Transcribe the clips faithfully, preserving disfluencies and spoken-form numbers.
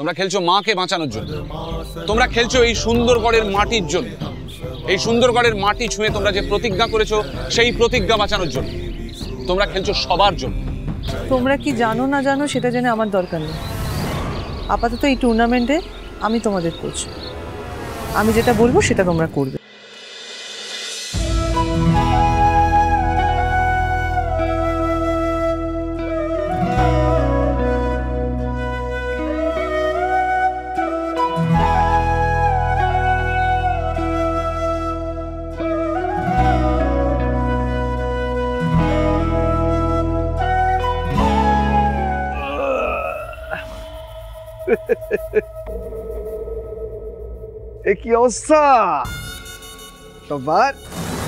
তোমরা খেলছো মাকে বাঁচানোর জন্য, তোমরা খেলছো এই সুন্দরগড়ের মাটির জন্য, এই সুন্দরগড়ের মাটি ছুঁয়ে তোমরা যে প্রতিজ্ঞা করেছো সেই প্রতিজ্ঞা বাঁচানোর জন্য। তোমরা খেলছো সবার জন্য। তোমরা কি জানো না জানো সেটা জেনে আমার দরকার নেই। আপাতত এই টুর্নামেন্টে আমি তোমাদের কোচ, আমি যেটা বলবো সেটা তোমরা করবে। কি অবস্থা সবার?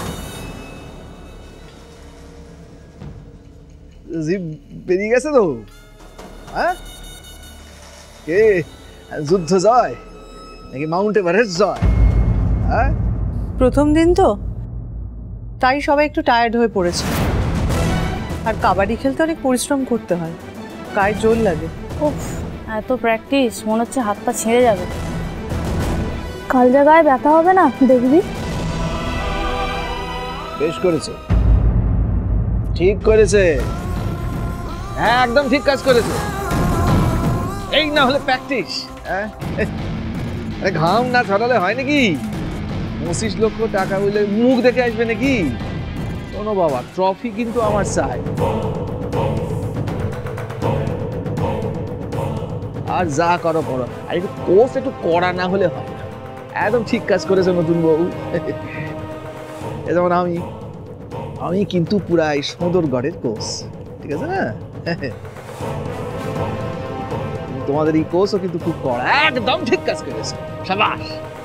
জিভ বেরিয়ে গেছে তো? হ্যাঁ, কে যুদ্ধ জয় নাকি মাউন্ট এভারেস্ট জয়? হ্যাঁ, প্রথম দিন তো তাই সবাই একটু টায়ার্ড হয়ে পড়েছে। আর কাবাডি খেলতে অনেক পরিশ্রম করতে হয়, গায়ে জোর লাগে। উফ, এত প্র্যাকটিস মনে হচ্ছে হাত পা ছেড়ে যাবে। কাল জায়গায় ব্যথা হবে না দেখবি। বেশ করেছে, ঠিক করেছে, হ্যাঁ একদম ঠিক কাজ করেছে। এই না হলে প্র্যাকটিস, হ্যাঁ ঘাম না ছড়ালে হয় নাকি? পঁচিশ লক্ষ টাকা বলে মুখ দেখে আসবে নাকি? শোনো বাবা, ট্রফি কিন্তু আমার চাই। আর যা করো করো, আর একটু কোর্স একটু করা না হলে হয় না। একদম ঠিক কাজ করেছে নতুন বউ। যেমন আমি আমি কিন্তু পুরা এই সুন্দরগড়ের কোচ, ঠিক আছে না? তোমাদের এই কোচও কিন্তু খুব কড়া, একদম ঠিক কাজ করেছে। শাবাশ।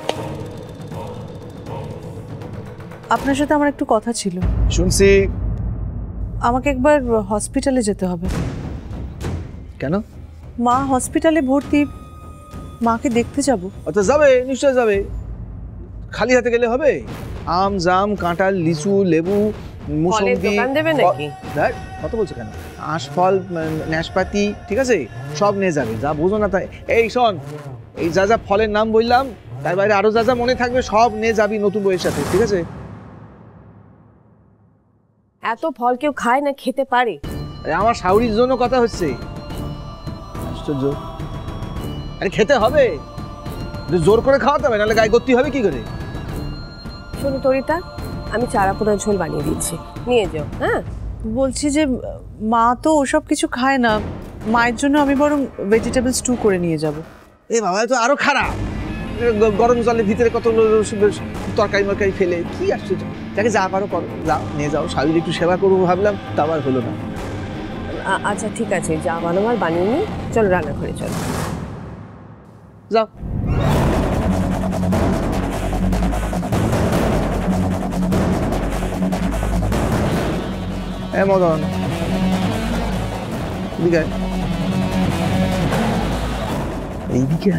আপনার সাথে আমার একটু কথা ছিল। শুনছি। আমাকে একবার হসপিটালে যেতে হবে। কেন? মা হসপিটালে ভর্তি, মাকে দেখতে যাব। আচ্ছা যাবে, নিশ্চয় যাবে। খালি হাতে গেলে হবে? আম জাম কাঁঠাল লিচু লেবু মুসম্বি কত বলছো কেন, আঁশফল নাশপাতি ঠিক আছে সব নিয়ে যাবে। যা বুঝো না তাই। এই শোন, এই যা যা ফলের নাম বললাম তার বাইরে আরো যা যা মনে থাকবে সব নিয়ে যাবি নতুন বইয়ের সাথে, ঠিক আছে? এত ফল কেউ খায় না, খেতে পারে? আরে আমার শাউরির জন্য কথা হচ্ছে। আশ্চর্য, আরে খেতে হবে, জোর করে খাওয়াতে হবে, নাহলে গায়ে গতি হবে কি করে? শোনো তরিতা, আমি চারা পোনা ঝোল বানিয়ে দিচ্ছি, নিয়ে যাও। হ্যাঁ বলছি যে মা তো ওসব কিছু খায় না, মায়ের জন্য আমি বরং ভেজিটেবল স্টু করে নিয়ে যাব। এ বাবা, তো আরো খারাপ। গরম জলের ভিতরে কত তরকারি মরকারি ফেলে, কি আশ্চর্য। তাকে যা পারো করো, যাও নিয়ে যাও। শাশুড়ি একটু সেবা করবো ভাবলাম, তা আবার হলো না। আচ্ছা ঠিক আছে, যা বানাবো আর বানিয়ে নিই। চলো রান্নাঘরে চলো, যাও। এ মদন, এদিকে এইদিকে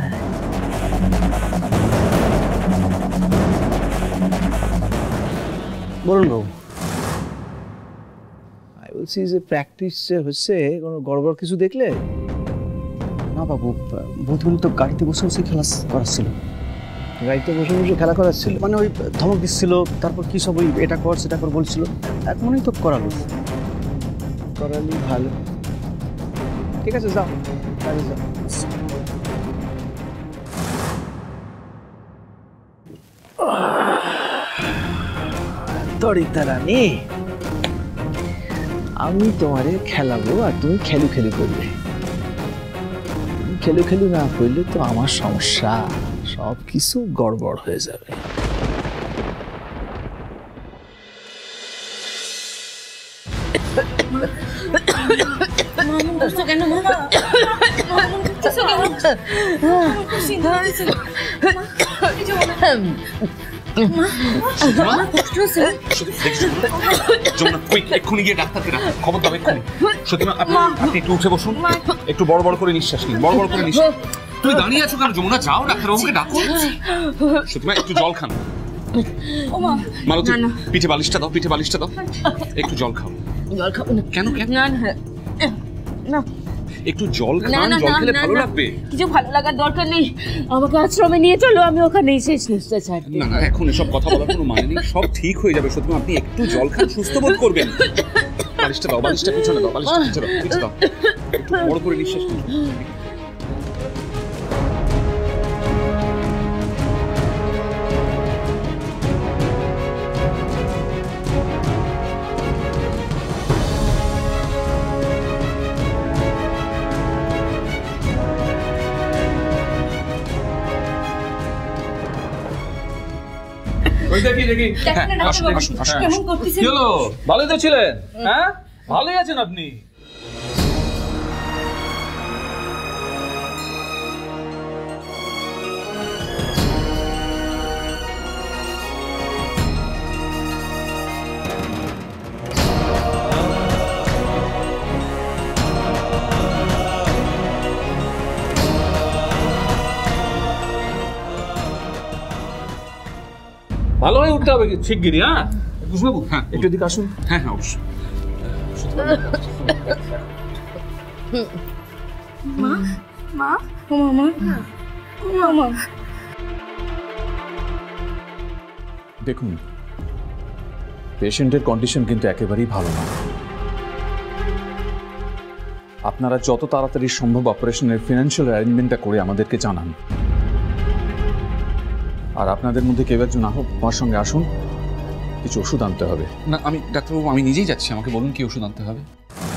বলুন বাবু। আমি বলছি যে প্র্যাকটিস হচ্ছে, কোনো গড়বড় কিছু দেখলে? না বাবু, বুধবার তো গাড়িতে বসে বসে খেলা করাচ্ছিল। গাড়িতে বসে বসে খেলা করাচ্ছিল মানে ওই ধমক দিচ্ছিল, তারপর কি সব ওই এটা কর সেটা কর বলছিল। এক মনেই তো করালো। করালি ভালো, ঠিক আছে যাও কাজে যাও। তরিতা রানী, আমি তোমারে খেলাবো আর তুমি খেলু খেলু করবে। তুমি খেলু খেলু না করলে তো আমার সমস্যা, সব কিছু গড়বড় হয়ে যাবে। এক্ষুনি গিয়ে ডাক্তারকে ডাকুন, খবর দাও এক্ষুনি। সত্যিমা আপনি একটু উঠে বসুন, একটু বড় বড় করে নিঃশ্বাস নিন, বড় বড় করে নিঃশ্বাস। তুমি দাঁড়িয়ে আছো কেন যমুনা? যাও ডাক্তারবাবুকে ডাকুন। সত্যিমা একটু জল খান। মালতী, পিঠে বালিশটা দাও, পিঠে বালিশটা দাও, একটু জল খাও। জল খাবো না। কেন কেন? না না একটু জল খান, জল খেলে ভালো লাগবে। কিছু ভালো লাগার দরকার নেই, আমাকে আশ্রমে নিয়ে চলো, আমি ওখানেই শেষ নিঃশ্বাস ছাড়তে। না না, এখন এসব কথা বলার কোনো মানে নেই, সব ঠিক হয়ে যাবে। সত্যি আপনি একটু জল খান, সুস্থ বোধ করবেন। বালিশটা দাও, বালিশটা পিছনে দাও, বালিশটা পিছনে দাও, পিছনে দাও। একটু বড় করে নিঃশ্বাস নিন। ভালোই তো ছিলেন, হ্যাঁ ভালোই আছেন আপনি। ভালো হয়ে উঠতে হবে শিগগিরই। হ্যাঁ কুসুমবাবু, হ্যাঁ একটু এদিকে আসুন। হ্যাঁ হ্যাঁ অবশ্যই। মা মা ও মামা মামা। দেখুন, পেশেন্টের কন্ডিশন কিন্তু একেবারেই ভালো না। আপনারা যত তাড়াতাড়ি সম্ভব অপারেশনের ফিনান্সিয়াল অ্যারেঞ্জমেন্টটা করে আমাদেরকে জানান। আর আপনাদের মধ্যে কেউ একজন আহ আমার সঙ্গে আসুন, কিছু ওষুধ আনতে হবে। না আমি ডাক্তারবাবু, আমি নিজেই যাচ্ছি, আমাকে বলুন কি ওষুধ আনতে হবে।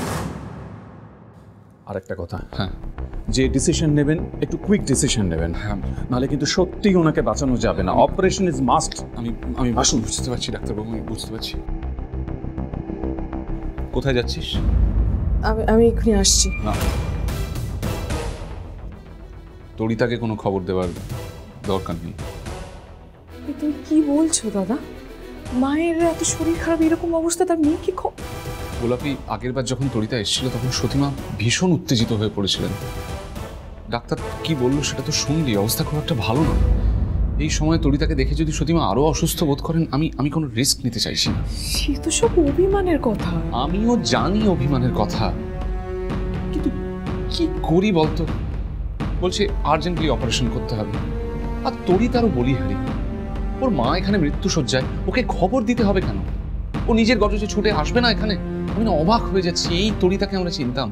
আর একটা কথা, হ্যাঁ যে ডিসিশন নেবেন একটু কুইক ডিসিশন নেবেন, হ্যাঁ নাহলে কিন্তু সত্যিই ওনাকে বাঁচানো যাবে না। Operation is must. আমি আমি আসুন, বুঝতে পারছি ডাক্তারবাবু, আমি বুঝতে পারছি। কোথায় যাচ্ছিস? আমি আমি এক্ষুনি আসছি। না, তরিতাকে কোনো খবর দেওয়ার দরকার নেই। তুমি কি বলছো দাদা? মায়ের এত শরীর খারাপ, এরকম অবস্থা, তার মেয়ে কি খবর? গোলাপি, আগের বার যখন তরিতা এসেছিল তখন সতীমা ভীষণ উত্তেজিত হয়ে পড়েছিলেন। ডাক্তার কি বললো সেটা তো শুনলি, অবস্থা খুব একটা ভালো না। এই সময় তরিতাকে দেখে যদি সতীমা আরো অসুস্থ বোধ করেন, আমি আমি কোনো রিস্ক নিতে চাইছি না। সে তো সব অভিমানের কথা। আমিও জানি অভিমানের কথা, কিন্তু কি করি বলতো? বলছে আর্জেন্টলি অপারেশন করতে হবে। আর তরিতারও বলি হারি, ওর মা এখানে মৃত্যু শয্যায়, ওকে খবর দিতে হবে কেন? ও নিজের গজে ছুটে আসবে না এখানে? আমি না অবাক হয়ে যাচ্ছি, এই তরিতাকে আমরা চিনতাম।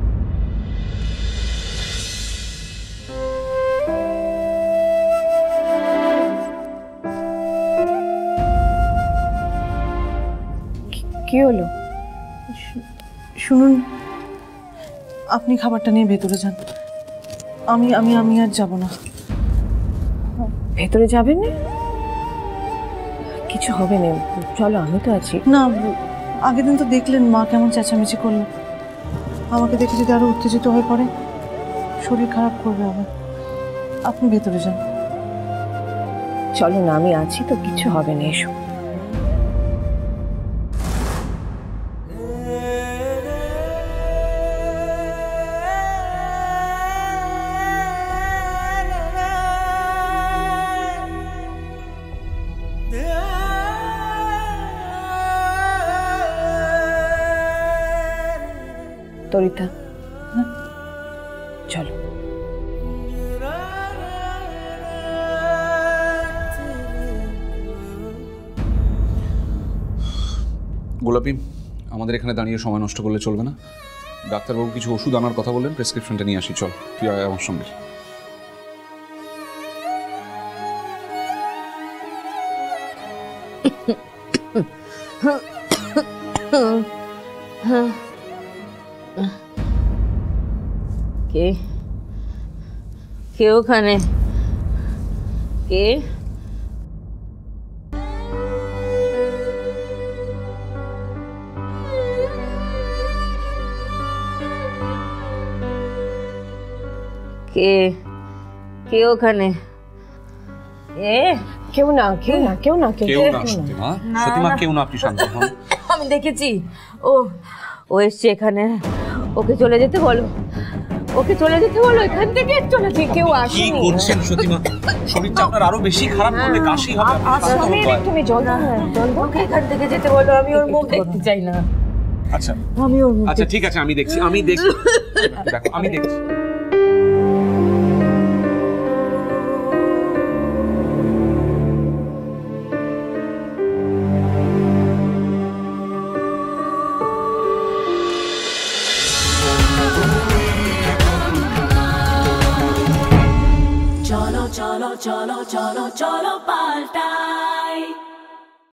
কি হলো? শুনুন, আপনি খাবারটা নিয়ে ভেতরে যান। আমি আমি আমি আর যাব না। ভেতরে যাবেন না? কিছু হবে না, চলো, আমি তো আছি। না, আগের দিন তো দেখলেন মা কেমন চেঁচামেচি করলো। আমাকে দেখে যদি আরো উত্তেজিত হয়ে পড়ে, শরীর খারাপ করবে আবার। আপনি ভেতরে যান। চলো না, আমি আছি তো, কিছু হবে না, এসো। তরিতা, চলো। গোলাপি, আমাদের এখানে দাঁড়িয়ে সময় নষ্ট করলে চলবে না। ডাক্তারবাবু কিছু ওষুধ আনার কথা বললেন, প্রেসক্রিপশনটা নিয়ে আসি। চল, তুই আয় আমার সঙ্গে। কে কে ওখানে? কে? কে কে ওখানে? এ কেউ না, কেউ না, কেউ না, কেউ না সতীমা, সতীমা কেউ না, আপনি শান্ত হন। আমি দেখেছি, ও ও এসছে এখানে। ওকে চলে যেতে বলো, ওকে চলে যেতে বলো, এখান থেকে চলে যেতে। কেউ আসেনি। কি করছেন সতীমা? শরীরটা আপনার আরো বেশি খারাপ করবে, কাশি হবে। তুমি জল দাও, জল দাও। ওকে এখান থেকে যেতে বলো, আমি ওর মুখ দেখতে চাই না। আচ্ছা আমি ওর আচ্ছা ঠিক আছে আমি দেখছি আমি দেখছি দেখো আমি দেখছি cholo cholo cholo cholo cholo paltai